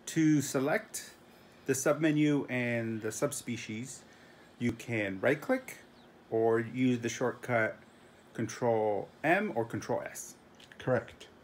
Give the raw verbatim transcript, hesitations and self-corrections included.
To select the submenu and the subspecies, you can right-click or use the shortcut Control M or Control S. Correct.